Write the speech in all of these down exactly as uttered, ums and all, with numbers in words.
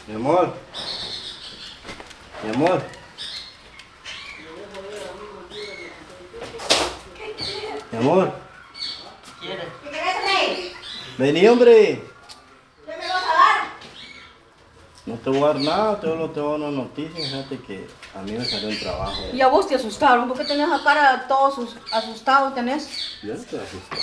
Mi amor. Mi amor. Mi amor. ¿Qué quieres? ¿Qué querés, rey? Vení, hombre. ¿Qué me vas a dar? No te voy a dar nada, solo te voy a dar una noticia. Fíjate que a mí me salió un trabajo. Y a vos te asustaron, ¿por qué tenés la cara todo sus- asustado tenés? Yo no estoy asustado.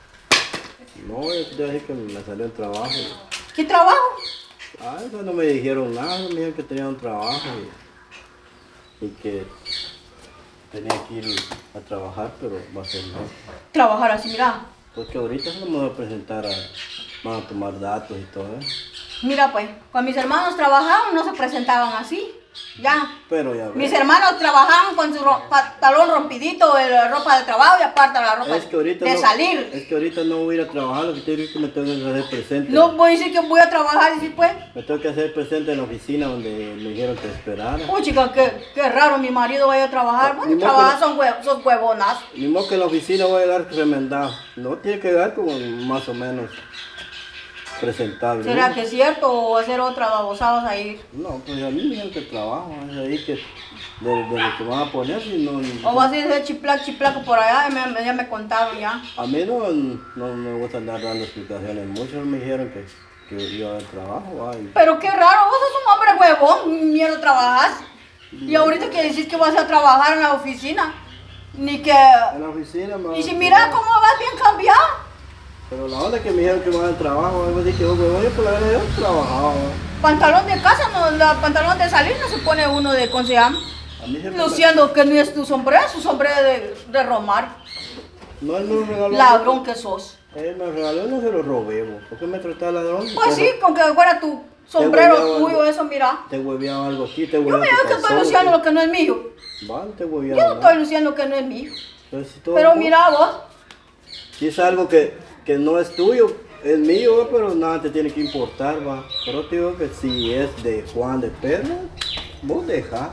No, yo te dije que me salió un trabajo. ¿Qué trabajo? Ah, eso no me dijeron nada, me dijeron que tenía un trabajo y, y que tenía que ir a trabajar, pero va a ser no. Trabajar así, mira. Porque ahorita no me voy a presentar, a, van a tomar datos y todo eso. Mira pues, cuando mis hermanos trabajaban no se presentaban así. Ya. Pero ya ves. Mis hermanos trabajaban con su ro- pantalón rompidito, de la ropa de trabajo y aparte la ropa Es que ahorita de no, salir. Es que ahorita no voy a ir a trabajar, lo que te digo es que me tengo que hacer presente. No voy a decir que voy a trabajar y sí pues. Me tengo que hacer presente en la oficina donde me dijeron que esperara. Uy chica, qué, qué raro mi marido vaya a trabajar. Bueno, Ni modo trabajar que- son, hue- son huevonas. Ni modo que en la oficina voy a llegar remendado. No, tiene que llegar como más o menos presentable. ¿Será ¿no? que es cierto o hacer otra babosadas ahí? No, pues a mí me dijeron que trabajo, es ahí que de, de lo que van a poner, si no, O vas a ir de chiplac, chiplaco por allá, ya me, ya me contaron ya. a mí no, no me gusta andar dando explicaciones. Muchos me dijeron que, que iba a haber trabajo. Ay. Pero qué raro, vos sos un hombre huevón, mierda trabajas. Y ahorita que decís que vas a trabajar en la oficina, ni que... En la oficina me Y si mira cómo vas bien cambiado. Pero la onda es que me dijeron que me van a trabajo, me dije que yo voy por la verdad yo trabajaba. Pantalón de casa, no, la pantalón de salir no se pone uno de, ¿cómo se llama? A mí siempre Luciendo que no es tu sombrero, es su sombrero de, de Romar. me- No, él me lo regaló. Ladrón que sos. Él me lo regaló, no se lo robé, vos. ¿Por qué me trataste de ladrón? Pues Te sí, con que fuera tu sombrero hueveaba tuyo, algo. eso mira. Te hueveaba algo aquí, te Yo hueveaba me tu digo que estoy calzón, luciendo te- lo que no es mío. Vale, te Yo hueveaba. no estoy luciendo lo que no es mío. Pero si todo- Pero mira vos, Si es algo que, que no es tuyo, es mío, pero nada te tiene que importar, va. Pero te digo que si es de Juan de Pedro, vos deja.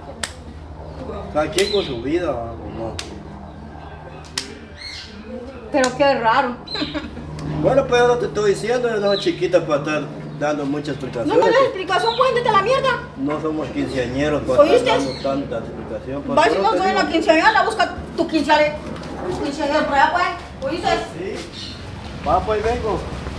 Cada quien con su vida, va, o no. pero qué raro. Bueno, pues ahora te estoy diciendo, yo no soy chiquita para estar dando muchas No explicaciones. me das que explicación, cuéntate la mierda. no somos quinceañeros para ¿Oíste? estar dando tanta explicación. Pues, Va, si pero no te soy digo- la quinceañera, busca tu quinceañera. Tu quinceañera por allá, pues. ¿Oíste? Sí. Va, pues vengo.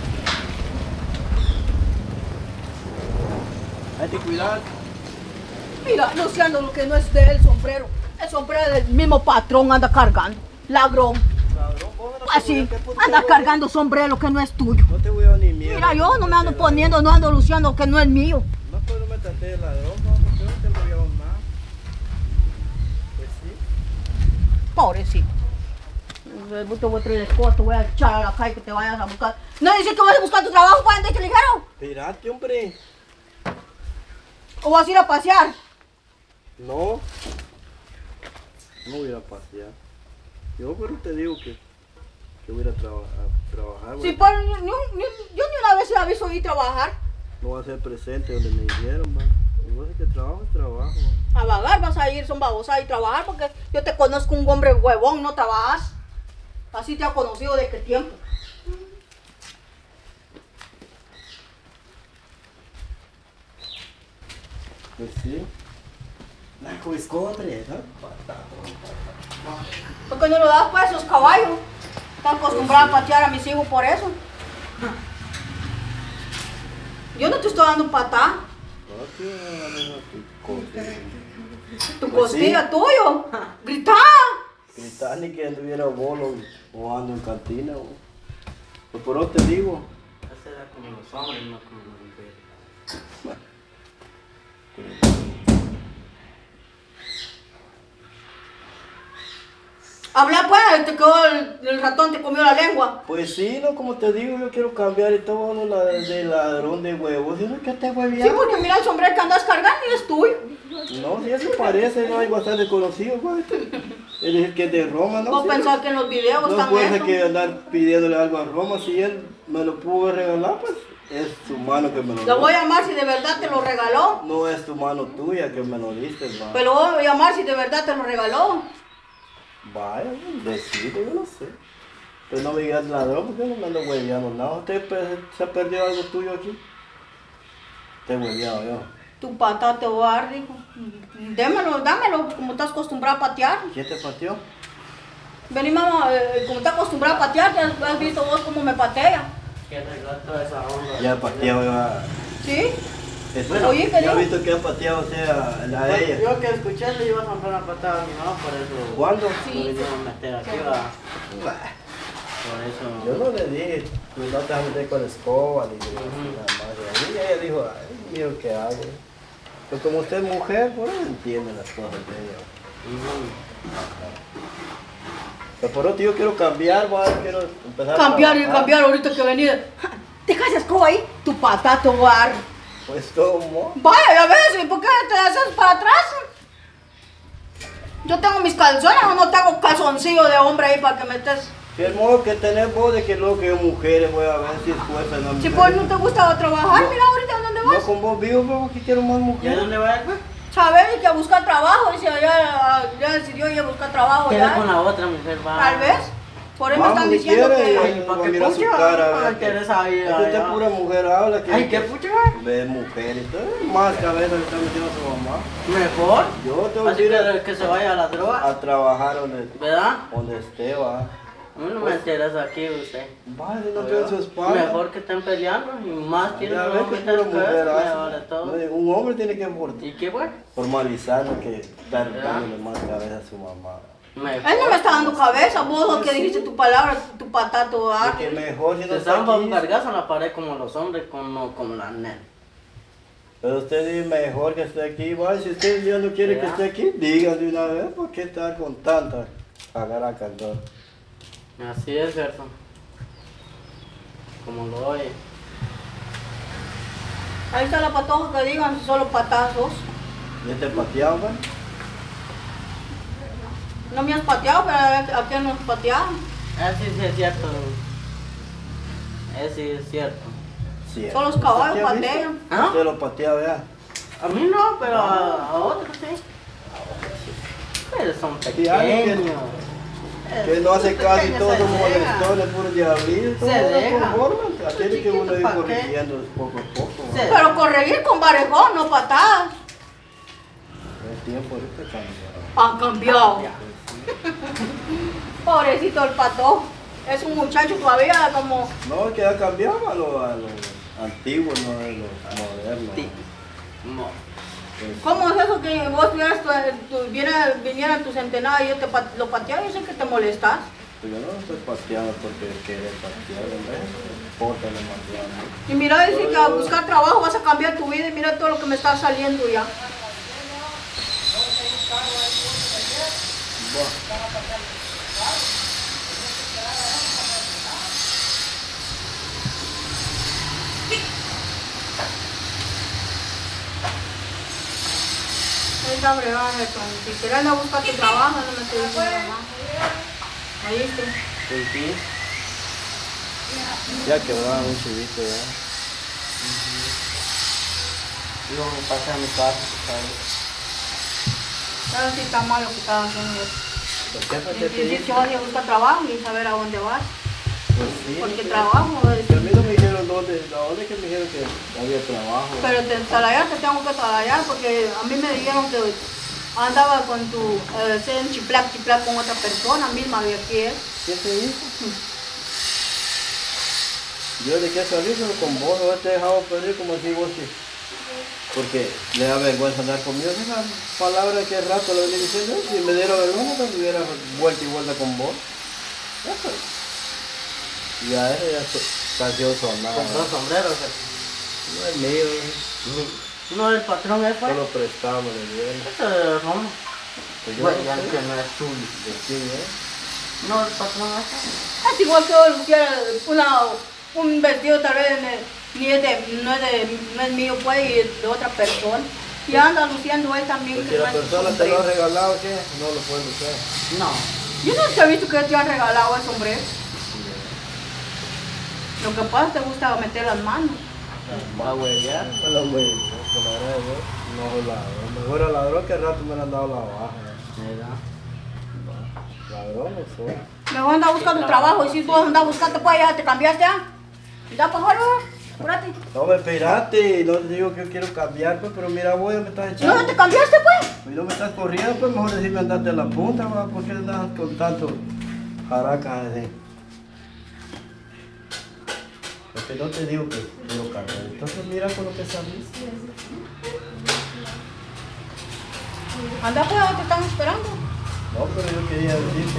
Hay que cuidar. Mira, luciendo lo que no es de él, sombrero. El sombrero del mismo patrón anda cargando. Ladrón. Ladrón, vos no te Así, voy a- ¿qué puto anda te voy a- cargando sombrero que no es tuyo. No te voy a dar ni miedo. Mira, yo no me ando poniendo, no ando luciendo lo que no es mío. No, pues no me traté de ladrón, no, porque no te voy a dar nada. Pues sí. Pobrecito. Yo te voy a traer el escoba, te voy a echar a la calle que te vayas a buscar. No dices que vas a buscar tu trabajo, ¿cuándo te dijeron? Espérate, hombre. ¿O vas a ir a pasear? No. No voy a ir a pasear. Yo, pero te digo que, que voy a ir a, traba- a trabajar. Sí, voy- pero ni, un- ni- yo ni una vez he visto ir trabajar. No voy a ser presente donde me dijeron, man. Y vos es que trabajo es trabajo, man. A vagar vas a ir, son babosas y trabajar porque yo te conozco un hombre huevón, no trabajas. Así te ha conocido de qué tiempo. Pues sí. La coescotre, ¿no? ¿Por qué no lo das pues a esos caballos? Están acostumbrados a patear a mis hijos por eso. Yo no te estoy dando patá. No, tío, no, no, tu coste. Tu Pues sí. costilla tuyo. Grita. Gritar ni que anduviera bolo o ando en cantina, o. Pues por eso te digo. Esa era como los hombres, no como las mujeres. Habla pues, te quedó el, el ratón, te comió la lengua. Pues sí, no, como te digo, yo quiero cambiar y todo uno la, de ladrón de huevos. ¿Sí, no, que te Sí, hueveando? porque mira el sombrero que andas cargando y es tuyo. No, si eso parece, no hay bastante conocido, güey. Él es el que es de Roma, ¿no? Vos Sí, pensás que en los videos no están puede ser eso. que andar pidiéndole algo a Roma, si él me lo pudo regalar, pues es su mano que me lo Le dio. voy a llamar si de verdad te lo regaló. No es tu mano tuya que me lo diste, va. Pero voy a llamar si de verdad te lo regaló. Vaya, decido, yo no sé. Pero no me digas ladrón porque yo no me ando hueveando nada. ¿Usted pues, se ha perdido algo tuyo aquí? Te he hueveado yo. Tu pata te va a dar, dijo. Démelo, dámelo, como estás acostumbrado a patear. ¿Quién te pateó? Vení, mamá, eh, como estás acostumbrado a patear, ya has visto vos cómo me patea. Que arreglar toda esa onda. Ya pateado ya. ¿Sí? Este, Oye, ¿qué ya he dijo? visto que ha pateado usted a la de ella. Yo que escuché le iba a comprar una patada a mi mamá, por eso. ¿Cuándo? Sí. Me vinieron a meter aquí, va. Por eso. Yo no le dije, pues no te vas a meter con la escoba ni nada Ujú. más. Y ella dijo, ay, mira qué hago. Pues como usted es mujer, pues no entiende las cosas de ella. Ujú. Pero por otro yo quiero cambiar, va, quiero empezar Cambiar a y trabajar. cambiar ahorita que venís. Deja esa escoba ahí, tu pata te va a dar. Pues cómo. Vaya, ya ves, ¿y por qué te haces para atrás? Yo tengo mis calzones, o no tengo calzoncillo de hombre ahí para que metes. Si el modo que tenés vos de que luego que yo mujeres voy a ver si es fuerza en la Si mujer. pues no te gusta trabajar, No. mira ahorita dónde Yo vas. con vos vivo, pero aquí quiero más ¿Y a mujeres. dónde va el pues? Saber y que a buscar trabajo, y si ya, ya decidió ir a buscar trabajo Queda con ya. la otra mujer, va. Tal vez. Por eso me Vamos, están si diciendo quiere, que. ay, ¿Para va a qué mirar su pucha? cara, No me ve. interesa ahí, Es que usted allá. pura mujer habla que. Ay, ¿qué pucha, güey? Ve mujer y todo. Más cabeza le está metiendo a su mamá. Mejor. Yo tengo Así que ir a, que, que se vaya a la droga. a trabajar donde, ¿Verdad? donde esté, va. A mí no me interesa aquí usted. Vale, no tengo su espalda. Mejor que estén peleando y más quieren Ya no ves que meter pura su mujer cabeza, me hace. vale todo. No, un hombre tiene que for- ¿Y qué fue? formalizar lo que estar dándole más cabeza a su mamá. Mejor. Él no me está dando cabeza, vos lo que dijiste tu palabra, tu patato, ah. Porque mejor si no Se está zampa un aquí. vergazo en la pared como los hombres, como, como la nena. Pero usted dice mejor que esté aquí, va. Si usted ya no quiere que Ya. esté aquí, diga de una vez, ¿por qué estar con tanta agarra cantor? Así es, Gerson. Como lo oye. Ahí está la patoja que digan solo patazos. ¿Y este pateado, va? No me has pateado, pero a a quién nos patearon. Así sí es cierto. Eso sí es cierto. Sí. Son los caballos ¿Usted ha visto? patean. ¿Ah? Usted lo patea, vea. A mí no, pero a, a otros sí. Pero son Sí, alguien que- pequeños. Que no hace caso y Pequeños todos se son dejan. molestones, puros diablitos. Se Todo dejan. conforman. Tiene que uno ir ¿pa' qué? corrigiendo poco a poco. ¿va? Se- Pero corregir con barejón, no patadas. El tiempo ahorita cambia. Han cambiado. Pobrecito el pato. Es un muchacho todavía como. No, que ha cambiado a lo, a lo antiguo, no a lo moderno. Sí. No. Pues, ¿Cómo es eso que vos tuvieras tu, tu- viera, viniera tu centenario y yo te pa- lo pateaba? Yo sé que te molestas. pues yo no estoy pateando porque quiere patear, hombre. Importa lo más grande. Y mira, dice que a buscar trabajo vas a cambiar tu vida y mira todo lo que me está saliendo ya. Ahí está bregada, si quieres andar a buscar tu trabajo, no me estoy diciendo más. Ahí está. Pues sí. Ya quebraba un chivito ya. Yo me pasé a mi casa, ¿sabes? Pero sí está mal lo que estás haciendo. ¿Por qué fue Y que te decir dije? que vas a buscar trabajo y saber a dónde vas. Pues sí. Porque trabajo es. A mí no me dijeron dónde, a dónde que me dijeron que había trabajo. Pero te talayar te tengo que talayar porque a mí me dijeron que andaba con tu, eh, en chiplac, chiplac con otra persona misma de aquí es. ¿Qué te dijo? Yo de qué salí, pero con vos no te he dejado perder como así vos que. Porque le da vergüenza andar conmigo. Es una palabra que rato le venía diciendo. Si me diera vergüenza, pues hubiera vuelta y vuelta con vos. Eso. Y a eso ya canción sonada. Compró sombreros. No es mío, No, el patrón es no fue. lo prestamos, le dieron. Eso es Roma. Pues yo Bueno, no ya sé que no es suyo. de quién es. No, el patrón es. Es igual que yo quiera una, un vestido tal vez de- ni es de, no es de, no es mío pues y es de otra persona. Y anda luciendo él también. Pues que si no la es persona su te lo ha sombrero. regalado, ¿qué? No lo puedes usar. No. Yo no te he visto que te han regalado el sombrero. Lo que pasa es que te gusta meter las manos. Va a huevear. Hola, güey. Por la verdad, yo no soy ladrón. Mejor era ladrón que al rato me le han dado la baja. ¿Verdad? Ladrón no soy. Mejor anda buscando trabajo y si tú andas buscando pues ya te cambiaste ya. Ya pues ahora. Apúrate. No me esperaste, no te digo que yo quiero cambiar, pues, pero mira, vos ya me estás echando. ¿No te cambiaste, pues? Y no me estás corriendo, pues mejor decirme andarte a la punta, va, ¿por qué andas con tanto jaracas así? Porque no te digo que quiero cambiar, entonces mira con lo que saliste. Anda, pues, te están esperando. No, pero yo quería decirte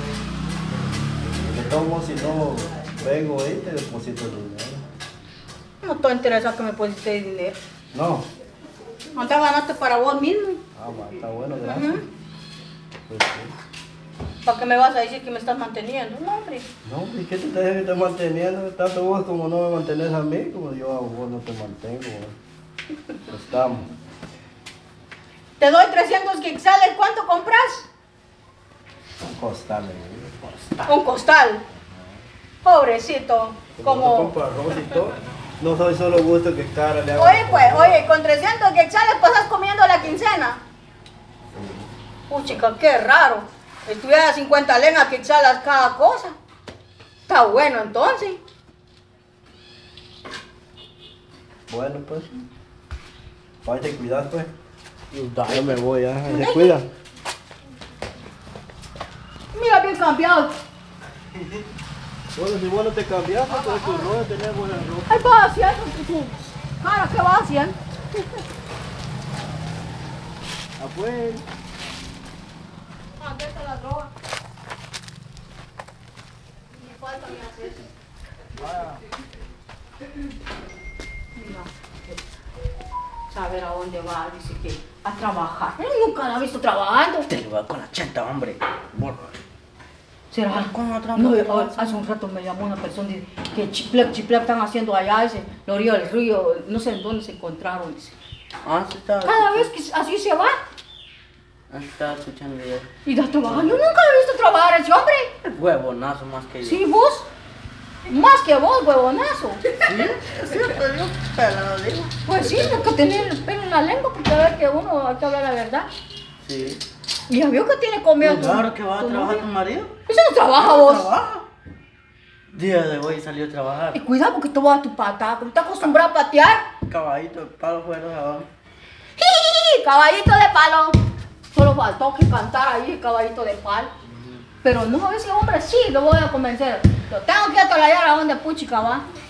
que tomo si no vengo ahí te deposito el dinero. No estoy interesado que me pusiste dinero. No. Anda, ganaste para vos mismo. Ah, va, está bueno, gracias. Ujú. Pues sí. ¿Para qué me vas a decir que me estás manteniendo? No, hombre. No, ¿y qué te estás que te manteniendo? Tanto vos como no me mantenés a mí, como yo a vos no te mantengo. ¿No? Estamos. Te doy trescientos quetzales, ¿cuánto compras? Un costal, me digo. Un costal. Pobrecito. Como Como... compro arroz y todo. No soy solo gusto que cara le hago. Oye, pues, oye, con trescientos quetzales pasas comiendo la quincena. Puchica, qué raro. Estuviera cincuenta lenas quetzales cada cosa. Está bueno, entonces. Bueno, pues. Ahí te cuidas, pues. Yo me voy, ya. Ahí se cuida. Mira, bien cambiado. Bueno, si vos no te cambiaste, pues tu ropa tenés buena ropa. Ay, va haciendo tu cara, ¿qué va haciendo? Afuera. Ah, ¿qué está la droga? Me falta mi acceso. Vaya. Mira, saber a dónde va, dice que a trabajar. Él nunca la ha visto trabajando. Te lo va con la chenta, hombre. Borra. ¿Será? ¿Cómo otra No, mujer? hoy- hace un rato me llamó una persona dice, que chiplec, chiplec están haciendo allá, dice, la orilla del río, no sé en dónde se encontraron, dice. Ah, sí estaba Cada escuchando. vez que así se va Ah, estaba escuchando yo. y está trabajando. Yo nunca he visto trabajar a ese hombre. Huevonazo más que yo. Sí, vos. Más que vos, huevonazo. ¿Sí? Es cierto, yo pero no digo. Pues sí, hay que tener el pelo en la lengua porque a ver que uno hay que hablar la verdad. Sí. Y ya vio que tiene comida. tu- Claro que va a tu trabajar novio. tu marido. Eso no trabaja vos. Trabaja. Día de hoy salió a trabajar. Y cuidado porque tú vas a tu patada, como estás acostumbrado a patear. Caballito, palo fuera de abajo. ¡Jiji! Caballito de palo. Solo faltó que cantar ahí, caballito de palo. Pero no, ese hombre sí, lo voy a convencer. Lo tengo que atalayar a donde puchica va.